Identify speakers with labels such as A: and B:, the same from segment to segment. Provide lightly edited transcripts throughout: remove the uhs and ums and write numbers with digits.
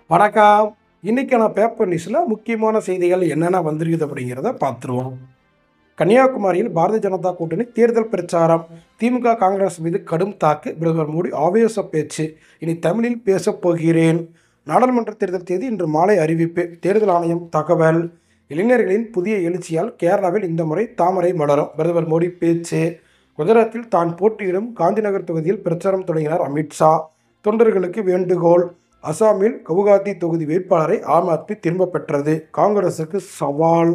A: வணக்கம். இன்னைக்கான பேப்பர் நியூஸில் முக்கியமான செய்திகள் என்னென்ன வந்திருக்குது அப்படிங்கிறத பார்த்துருவோம். கன்னியாகுமரியில் பாரதிய ஜனதா கூட்டணி தேர்தல் பிரச்சாரம். திமுக காங்கிரஸ் மீது கடும் தாக்கு. பிரதமர் மோடி ஆவேச பேச்சு. இனி தமிழில் பேசப் போகிறேன். நாடாளுமன்ற தேர்தல் தேதி இன்று மாலை அறிவிப்பு. தேர்தல் ஆணையம் தகவல். இளைஞர்களின் புதிய எழுச்சியால் கேரளாவில் இந்த முறை தாமரை மலரும். பிரதமர் மோடி பேச்சு. குஜராத்தில் தான் போட்டியிடும் காந்திநகர் தொகுதியில் பிரச்சாரம் தொடங்கினார் அமித்ஷா. தொண்டர்களுக்கு வேண்டுகோள். அசாமில் கவுகாத்தி தொகுதி வேட்பாளரை ஆம் ஆத்மி திரும்ப பெற்றது. காங்கிரசுக்கு சவால்.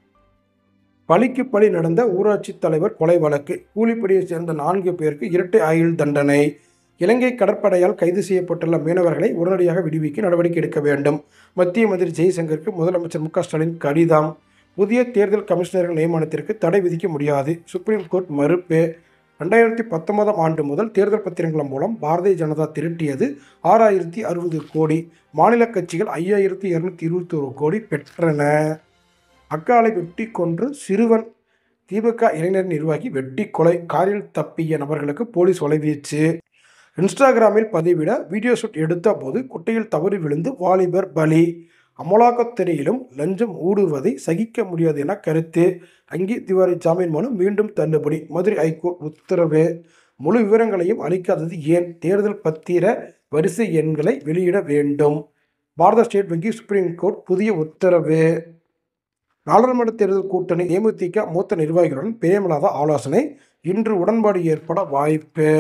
A: பழிக்கு பழி நடந்த ஊராட்சி தலைவர் கொலை வழக்கு. கூலிப்படியை சேர்ந்த 4 பேருக்கு இரட்டை ஆயுள் தண்டனை. இலங்கை கடற்படையால் கைது செய்யப்பட்டுள்ள மீனவர்களை உடனடியாக விடுவிக்க நடவடிக்கை எடுக்க வேண்டும். மத்திய மந்திரி ஜெய்சங்கருக்கு முதலமைச்சர் மு.க. ஸ்டாலின் கடிதம். புதிய தேர்தல் கமிஷனர்கள் நியமனத்திற்கு தடை விதிக்க முடியாது. சுப்ரீம் கோர்ட் மறுப்பு. 2019 ஆண்டு முதல் தேர்தல் பத்திரங்கள் மூலம் பாரதிய ஜனதா திரட்டியது 6060 கோடி. மாநில கட்சிகள் 5221 கோடி பெற்றன. அக்காலை வெட்டி கொன்று சிறுவன். திமுக இளைஞர் நிர்வாகி வெட்டி கொலை. காரில் தப்பிய நபர்களுக்கு போலீஸ் வலைவீச்சு. இன்ஸ்டாகிராமில் பதிவிட வீடியோ ஷூட் எடுத்த போது குட்டையில் தவறி விழுந்து வாலிபர் பலி. அமலாக்கத்துறையிலும் லஞ்சம் ஊடுருவதை சகிக்க முடியாது என கருத்து. அங்கி திவாரி ஜாமீன் மனு மீண்டும் தள்ளுபடி. மதுரை ஐகோர்ட் உத்தரவு. முழு விவரங்களையும் அளிக்காதது ஏன்? தேர்தல் பத்திர வரிசை எண்களை வெளியிட வேண்டும். பாரத ஸ்டேட் வங்கி சுப்ரீம் கோர்ட் புதிய உத்தரவு. நாடாளுமன்ற தேர்தல் கூட்டணி தேமுதிக மூத்த நிர்வாகிகளுடன் பிரேமலதா ஆலோசனை. இன்று உடன்பாடு ஏற்பட வாய்ப்பு.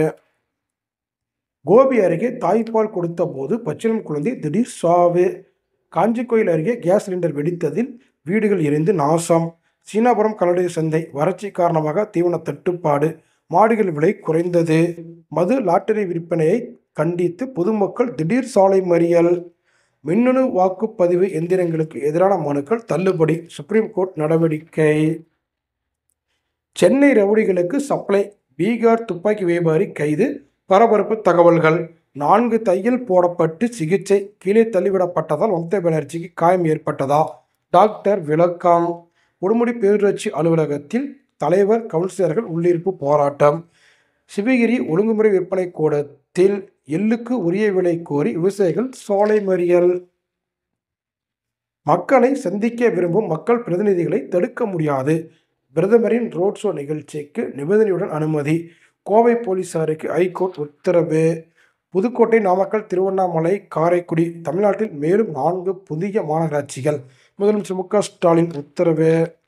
A: கோபி அருகே தாய்ப்பால் கொடுத்த போது பச்சிளம் குழந்தை திடீர் சாவு. காஞ்சிக்கோயில் அருகே கேஸ் சிலிண்டர் வெடித்ததில் வீடுகள் எரிந்து நாசம். சீனாபுரம் கல்லடை சந்தை வறட்சி காரணமாக தீவன தட்டுப்பாடு. மாடுகள் விலை குறைந்தது. மது லாட்டரி விற்பனையை கண்டித்து பொதுமக்கள் திடீர் சாலை மறியல். மின்னணு வாக்குப்பதிவு எந்திரங்களுக்கு எதிரான மனுக்கள் தள்ளுபடி. சுப்ரீம் கோர்ட் நடவடிக்கை. சென்னை ரவுடிகளுக்கு சப்ளை. பீகார் துப்பாக்கி வியாபாரி கைது. பரபரப்பு தகவல்கள். 4 தையல் போடப்பட்டு சிகிச்சை. கீழே தள்ளிவிடப்பட்டதால் மம்தா பானர்ஜிக்கு காயம் ஏற்பட்டதா? டாக்டர் விளக்கம். உடுமலை பேரூராட்சி அலுவலகத்தில் தலைவர் கவுன்சிலர்கள் உள்ளிருப்பு போராட்டம். சிவகிரி ஒழுங்குமுறை விற்பனை கூடத்தில் எள்ளுக்கு உரிய விலை கோரி விவசாயிகள் சாலை மறியல். மக்களை சந்திக்க விரும்பும் மக்கள் பிரதிநிதிகளை தடுக்க முடியாது. பிரதமரின் ரோட் ஷோ நிகழ்ச்சிக்கு நிபந்தனையுடன் அனுமதி. கோவை போலீசாருக்கு ஐகோர்ட் உத்தரவு. புதுக்கோட்டை, நாமக்கல், திருவண்ணாமலை, காரைக்குடி. தமிழ்நாட்டில் மேலும் 4 புதிய மாநகராட்சிகள். முதலமைச்சர் மு.க. ஸ்டாலின் உத்தரவு.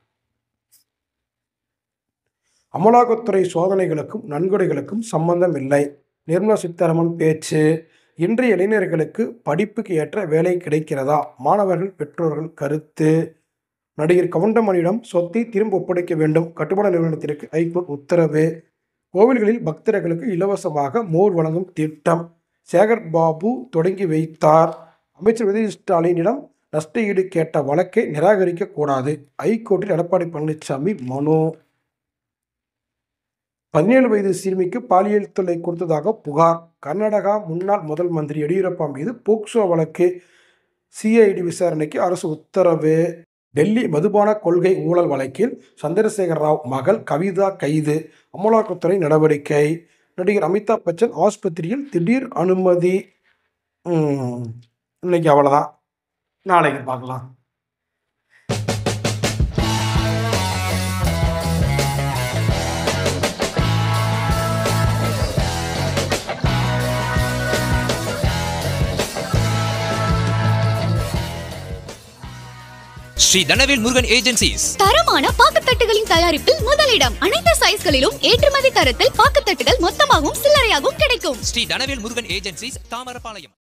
A: அமலாக்கத்துறை சோதனைகளுக்கும் நன்கொடைகளுக்கும் சம்பந்தம் இல்லை. நிர்மலா சீதாராமன் பேச்சு. இன்றைய இளைஞர்களுக்கு படிப்புக்கு ஏற்ற வேலை கிடைக்கிறதா? மாணவர்கள் பெற்றோர்கள் கருத்து. நடிகர் கவுண்டமணியிடம் சொத்தை திரும்ப ஒப்படைக்க வேண்டும். கட்டுமான நிறுவனத்திற்கு ஐகோர்ட் உத்தரவு. கோவில்களில் பக்தர்களுக்கு இலவசமாக மோர் வழங்கும் திட்டம் சேகர் பாபு தொடங்கி வைத்தார். அமைச்சர் உதயநிதி ஸ்டாலினிடம் நஷ்ட ஈடு கேட்ட வழக்கை நிராகரிக்க கூடாது. ஐகோர்ட்டில் எடப்பாடி பழனிசாமி மனு. 17 வயது சிறுமிக்கு பாலியல் தொல்லை கொடுத்ததாக புகார். கர்நாடகா முன்னாள் முதல் மந்திரி எடியூரப்பா மீது போக்சோ வழக்கு. சிஐடி விசாரணைக்கு அரசு உத்தரவு. டெல்லி மதுபான கொள்கை ஊழல் வழக்கில் சந்திரசேகர ராவ் மகள் கவிதா கைது. அமலாக்கத்துறை நடவடிக்கை. நடிகர் அமிதாப் பச்சன் ஆஸ்பத்திரியில் திடீர் அனுமதி. இன்னைக்கு அவ்வளோதான். நாளைக்கு பார்க்கலாம்.
B: ஸ்ரீ தனவேல் முருகன் ஏஜென்சிஸ்
C: தரமான பாக்குத்தட்டுகளின் தயாரிப்பில் முதலிடம். அனைத்து சைஸ்களிலும் ஏற்றுமதி தரத்தில் பாக்குத்தட்டுகள் மொத்தமாகவும் சில்லறையாகவும் கிடைக்கும்.
B: ஸ்ரீ தனவேல் முருகன் ஏஜென்சிஸ், தாமரபாளையம்.